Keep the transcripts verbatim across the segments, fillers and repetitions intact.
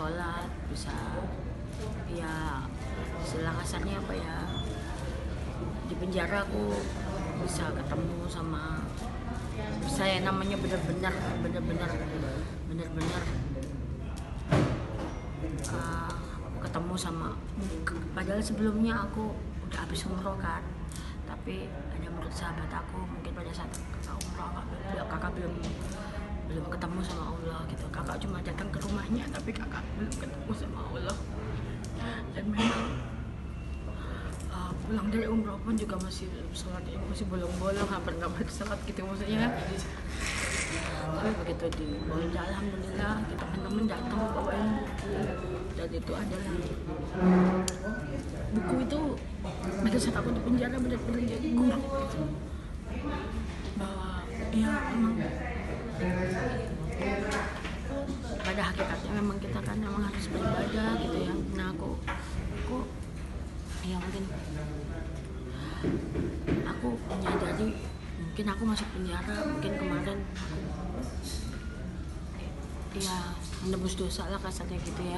sholat, bisa ya istilah kasarnya apa ya, di penjara aku bisa ketemu sama saya namanya benar-benar benar-benar benar-benar uh, ketemu sama, padahal sebelumnya aku udah habis umroh kan, tapi ada menurut sahabat aku mungkin pada saat kakak umroh kakak, kakak belum belum ketemu sama Allah gitu, kakak cuma datang ke rumahnya tapi kakak belum ketemu sama Allah. Dan memang uh, pulang dari umroh pun juga masih sholat, masih bolong-bolong, hampir nggak bersalat gitu maksudnya kan. Tapi begitu di Bonja, alhamdulillah kita teman-teman datang bawain buku, dan itu adalah buku itu pada saat aku di penjara benar-benar jadi guru gitu. Bahwa ya memang pada hakikatnya memang kita kan memang harus beribadah gitu ya. Nah aku aku ya mungkin aku menyadari mungkin aku masuk penjara, mungkin kemarin aku ya menebus dosa lah kasarnya gitu ya.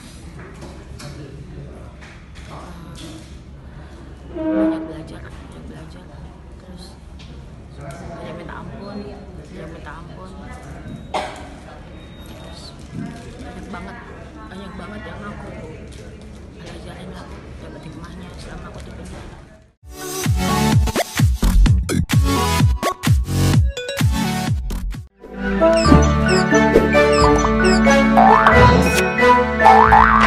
Uh, banyak belajar, banyak belajar, terus banyak minta ampun, banyak minta ampun, terus banyak banget, banyak banget yang aku pelajarin lah, dapat hikmahnya selama aku di penjara. Thank you.